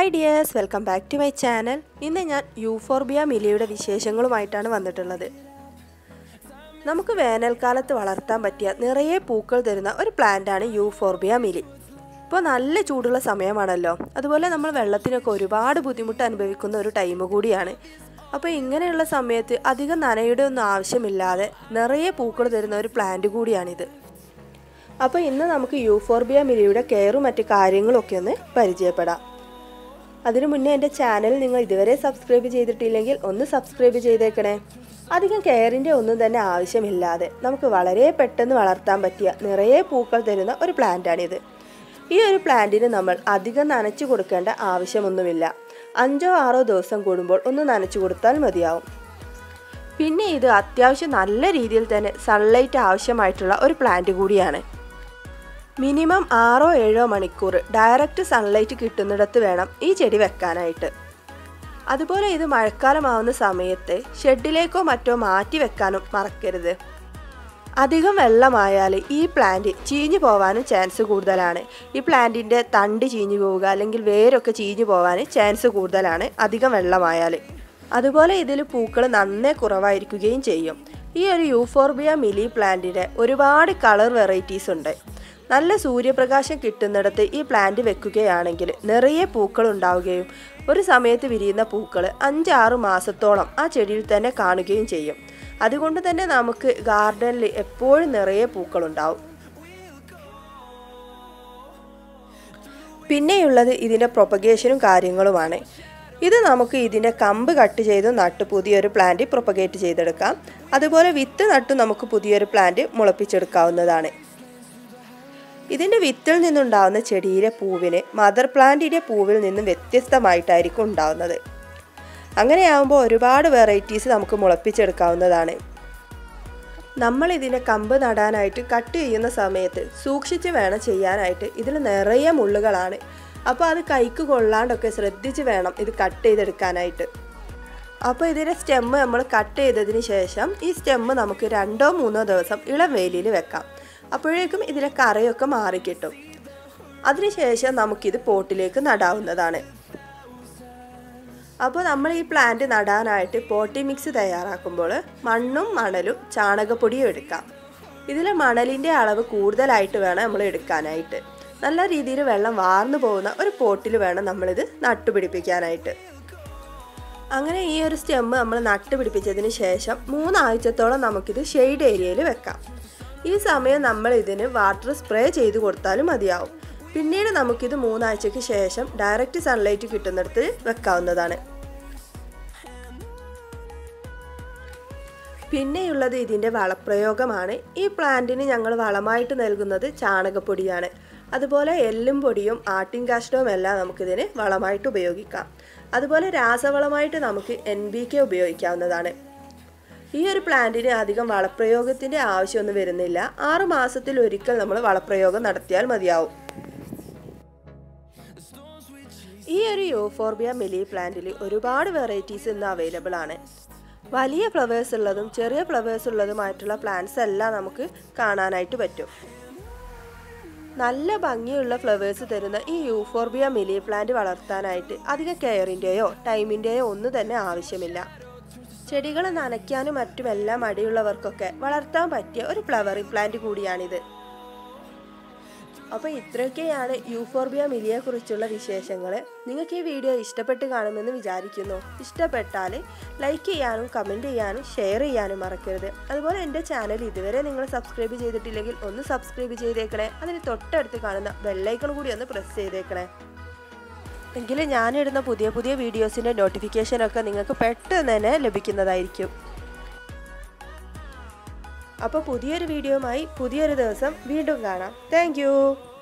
Hi dears, welcome back to my channel. ഇന്ന് ഞാൻ euphorbia മിലിയുടെ വിശേഷങ്ങളുമായിട്ടാണ് വന്നിട്ടുള്ളത്. നമുക്ക് വേനൽക്കാലത്ത് വളർത്താൻ പറ്റിയ നിറയെ പൂക്കൾ തരുന്ന ഒരു പ്ലാന്റ് ആണ് യൂഫോർബിയ മിലി. ഇപ്പോൾ നല്ല ചൂടുള്ള സമയമാണല്ലോ. അതുപോലെ നമ്മൾ വെള്ളത്തിനൊക്കെ ഒരുപാട് ബുദ്ധിമുട്ട് അനുഭവിക്കുന്ന ഒരു ടൈം കൂടിയാണ്. അപ്പോൾ ഇങ്ങനെയുള്ള സമയത്ത് അധികം നനയുടെ ഒന്നും ആവശ്യമില്ലാതെ നിറയെ പൂക്കൾ തരുന്ന ഒരു പ്ലാന്റ് കൂടിയാണിത്. അപ്പോൾ ഇന്ന് നമുക്ക് യൂഫോർബിയ മിലിയുടെ കെയറും മറ്റു കാര്യങ്ങളൊക്കെ ഒന്ന് പരിചയപ്പെടാം. അതിനു മുന്നേ എൻ്റെ ചാനൽ നിങ്ങൾ ഇതുവരെ സബ്സ്ക്രൈബ് ചെയ്തിട്ടില്ലെങ്കിൽ ഒന്ന് സബ്സ്ക്രൈബ് ചെയ്തേക്കണേ. അധികം കെയറിൻ്റെ ഒന്നും തന്നെ ആവശ്യമില്ലാതെ നമുക്ക് വളരെ പെട്ടെന്ന് വളർത്താൻ പറ്റിയ നിറയെ പൂക്കൾ തരുന്ന ഒരു പ്ലാന്റാണിത്. ഈ ഒരു പ്ലാന്റിന് നമ്മൾ അധികം നനച്ചു കൊടുക്കേണ്ട ആവശ്യമൊന്നുമില്ല. 5-6 ദിവസം കൂടുമ്പോൾ ഒന്ന് നനച്ചു കൊടുത്താൽ മതിയാവും. പിന്നെ ഇത് അത്യാവശ്യം നല്ല രീതിയിൽ തന്നെ സൺലൈറ്റ് ആവശ്യമായിട്ടുള്ള ഒരു പ്ലാന്റ് കൂടിയാണ്. മിനിമം 6-7 മണിക്കൂർ ഡയറക്റ്റ് സൺലൈറ്റ് കിട്ടുന്നിടത്ത് വേണം ഈ ചെടി വെക്കാനായിട്ട്. അതുപോലെ ഇത് മഴക്കാലമാവുന്ന സമയത്ത് ഷെഡിലേക്കോ മറ്റോ മാറ്റി വെക്കാനും മറക്കരുത്. അധികം വെള്ളമായാൽ ഈ പ്ലാന്റ് ചീഞ്ഞു പോകാനും ചാൻസ് കൂടുതലാണ്. ഈ പ്ലാന്റിൻ്റെ തണ്ട് ചീഞ്ഞു പോവുക അല്ലെങ്കിൽ വേരൊക്കെ ചീഞ്ഞു പോകാൻ ചാൻസ് കൂടുതലാണ് അധികം വെള്ളമായാൽ. അതുപോലെ ഇതിൽ പൂക്കൾ നന്നേ കുറവായിരിക്കുകയും ചെയ്യും. ഈ ഒരു യൂഫോർബിയ മിലി പ്ലാന്റിൻ്റെ ഒരുപാട് കളർ വെറൈറ്റീസ് ഉണ്ട്. നല്ല സൂര്യപ്രകാശം കിട്ടുന്നിടത്ത് ഈ പ്ലാന്റ് വെക്കുകയാണെങ്കിൽ നിറയെ പൂക്കൾ ഉണ്ടാവുകയും ഒരു സമയത്ത് വിരിയുന്ന പൂക്കൾ 5-6 മാസത്തോളം ആ ചെടിയിൽ തന്നെ കാണുകയും ചെയ്യും. അതുകൊണ്ട് തന്നെ നമുക്ക് ഗാർഡനിൽ എപ്പോഴും നിറയെ പൂക്കളുണ്ടാവും. പിന്നെയുള്ളത് ഇതിൻ്റെ പ്രൊപ്പഗേഷനും കാര്യങ്ങളുമാണ്. ഇത് നമുക്ക് ഇതിൻ്റെ കമ്പ് കട്ട് ചെയ്ത് നട്ട് പുതിയൊരു പ്ലാന്റ് പ്രൊപ്പഗേറ്റ് ചെയ്തെടുക്കാം. അതുപോലെ വിത്ത് നട്ട് നമുക്ക് പുതിയൊരു പ്ലാന്റ് മുളപ്പിച്ചെടുക്കാവുന്നതാണ്. ഇതിൻ്റെ വിത്തിൽ നിന്നുണ്ടാവുന്ന ചെടിയിലെ പൂവിന് മദർ പ്ലാന്റിൻ്റെ പൂവിൽ നിന്നും വ്യത്യസ്തമായിട്ടായിരിക്കും ഉണ്ടാവുന്നത്. അങ്ങനെയാകുമ്പോൾ ഒരുപാട് വെറൈറ്റീസ് നമുക്ക് മുളപ്പിച്ചെടുക്കാവുന്നതാണ്. നമ്മൾ ഇതിനെ കമ്പ് നടാനായിട്ട് കട്ട് ചെയ്യുന്ന സമയത്ത് സൂക്ഷിച്ച് വേണം ചെയ്യാനായിട്ട്. ഇതിൽ നിറയെ മുള്ളുകളാണ്. അപ്പോൾ അത് കൈക്ക് കൊള്ളാണ്ടൊക്കെ ശ്രദ്ധിച്ച് വേണം ഇത് കട്ട് ചെയ്തെടുക്കാനായിട്ട്. അപ്പോൾ ഇതിൻ്റെ സ്റ്റെമ്മ് നമ്മൾ കട്ട് ചെയ്തതിന് ശേഷം ഈ സ്റ്റെമ്മ് നമുക്ക് 2-3 ദിവസം ഇളം വെയിലിൽ വെക്കാം. അപ്പോഴേക്കും ഇതിലെ കറയൊക്കെ മാറിക്കിട്ടും. അതിനുശേഷം നമുക്കിത് പോട്ടിലേക്ക് നടാവുന്നതാണ്. അപ്പോൾ നമ്മൾ ഈ പ്ലാന്റ് നടാനായിട്ട് പോട്ടി മിക്സ് തയ്യാറാക്കുമ്പോൾ മണ്ണും മണലും ചാണകപ്പൊടിയും എടുക്കാം. ഇതിൽ മണലിൻ്റെ അളവ് കൂടുതലായിട്ട് വേണം നമ്മൾ എടുക്കാനായിട്ട്. നല്ല രീതിയിൽ വെള്ളം വാർന്നു പോകുന്ന ഒരു പോട്ടിൽ വേണം നമ്മളിത് നട്ടുപിടിപ്പിക്കാനായിട്ട്. അങ്ങനെ ഈ ഒരു സ്റ്റെമ്മ് നമ്മൾ നട്ടുപിടിപ്പിച്ചതിന് ശേഷം 3 ആഴ്ചത്തോളം നമുക്കിത് ഷെയ്ഡ് ഏരിയയിൽ വെക്കാം. ഈ സമയം നമ്മൾ ഇതിന് വാട്ടർ സ്പ്രേ ചെയ്ത് കൊടുത്താലും മതിയാവും. പിന്നീട് നമുക്കിത് 3 ആഴ്ചയ്ക്ക് ശേഷം ഡയറക്റ്റ് സൺലൈറ്റ് കിട്ടുന്നിടത്ത് വെക്കാവുന്നതാണ്. പിന്നെയുള്ളത് ഇതിൻ്റെ വളപ്രയോഗമാണ്. ഈ പ്ലാന്റിന് ഞങ്ങൾ വളമായിട്ട് നൽകുന്നത് ചാണകപ്പൊടിയാണ്. അതുപോലെ എല്ലും പൊടിയും ആട്ടിൻ കാഷ്ടവും എല്ലാം നമുക്കിതിന് വളമായിട്ട് ഉപയോഗിക്കാം. അതുപോലെ രാസവളമായിട്ട് നമുക്ക് NPK ഉപയോഗിക്കാവുന്നതാണ്. ഈ ഒരു പ്ലാന്റിന് അധികം വളപ്രയോഗത്തിൻ്റെ ആവശ്യമൊന്നും വരുന്നില്ല. 6 മാസത്തിൽ ഒരിക്കൽ നമ്മൾ വളപ്രയോഗം നടത്തിയാൽ മതിയാവും. ഈ ഒരു യൂഫോർബിയ മിലി പ്ലാന്റിൽ ഒരുപാട് വെറൈറ്റീസ് ഇന്ന് അവൈലബിൾ ആണ്. വലിയ ഫ്ലവേഴ്സ് ഉള്ളതും ചെറിയ ഫ്ലവേഴ്സ് ഉള്ളതുമായിട്ടുള്ള പ്ലാന്റ്സ് എല്ലാം നമുക്ക് കാണാനായിട്ട് പറ്റും. നല്ല ഭംഗിയുള്ള ഫ്ലവേഴ്സ് തരുന്ന ഈ യൂഫോർബിയ മിലി പ്ലാന്റ് വളർത്താനായിട്ട് അധികം കെയറിൻ്റെയോ ടൈമിൻ്റെയോ ഒന്നും തന്നെ ആവശ്യമില്ല. ചെടികൾ നനയ്ക്കാനും മറ്റുമെല്ലാം മടിയുള്ളവർക്കൊക്കെ വളർത്താൻ പറ്റിയ ഒരു ഫ്ലവറിംഗ് പ്ലാന്റ് കൂടിയാണിത്. അപ്പോൾ ഇത്രയൊക്കെയാണ് യൂഫോർബിയ മിലിയെ കുറിച്ചുള്ള വിശേഷങ്ങൾ. നിങ്ങൾക്ക് ഈ വീഡിയോ ഇഷ്ടപ്പെട്ട് കാണുമെന്ന് വിചാരിക്കുന്നു. ഇഷ്ടപ്പെട്ടാൽ ലൈക്ക് ചെയ്യാനും കമൻറ്റ് ചെയ്യാനും ഷെയർ ചെയ്യാനും മറക്കരുത്. അതുപോലെ എൻ്റെ ചാനൽ ഇതുവരെ നിങ്ങൾ സബ്സ്ക്രൈബ് ചെയ്തിട്ടില്ലെങ്കിൽ ഒന്ന് സബ്സ്ക്രൈബ് ചെയ്തേക്കണേ. അതിന് തൊട്ടടുത്ത് കാണുന്ന ബെല്ലൈക്കൺ കൂടി ഒന്ന് പ്രസ് ചെയ്തേക്കണേ. എങ്കിലും ഞാനിടുന്ന പുതിയ പുതിയ വീഡിയോസിൻ്റെ നോട്ടിഫിക്കേഷനൊക്കെ നിങ്ങൾക്ക് പെട്ടെന്ന് തന്നെ ലഭിക്കുന്നതായിരിക്കും. അപ്പോൾ പുതിയൊരു വീഡിയോയുമായി പുതിയൊരു ദിവസം വീണ്ടും കാണാം. Thank U.